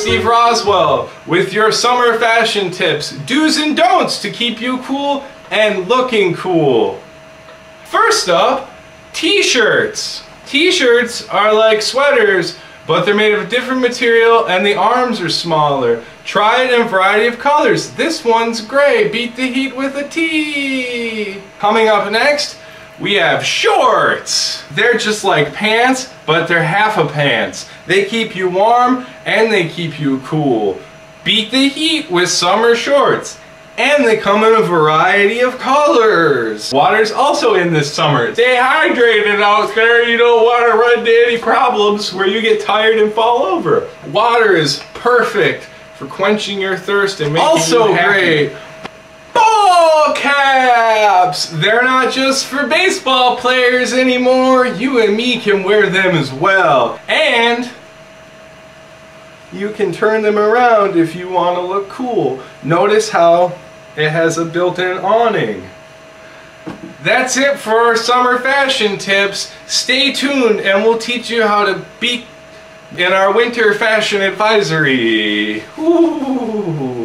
Steve Roswell with your summer fashion tips, do's and don'ts to keep you cool and looking cool. First up, t-shirts. T-shirts are like sweaters, but they're made of a different material and the arms are smaller. Try it in a variety of colors. This one's gray. Beat the heat with a T. Coming up next, we have shorts. They're just like pants, but they're half a pants. They keep you warm and they keep you cool. Beat the heat with summer shorts. And they come in a variety of colors. Water's also in this summer. Stay hydrated out there. You don't want to run into any problems where you get tired and fall over. Water is perfect for quenching your thirst and making you happy. Great, ball caps! They're not just for baseball players anymore. You and me can wear them as well. And you can turn them around if you want to look cool. Notice how it has a built-in awning. That's it for our summer fashion tips. Stay tuned and we'll teach you how to be in our winter fashion advisory. Ooh.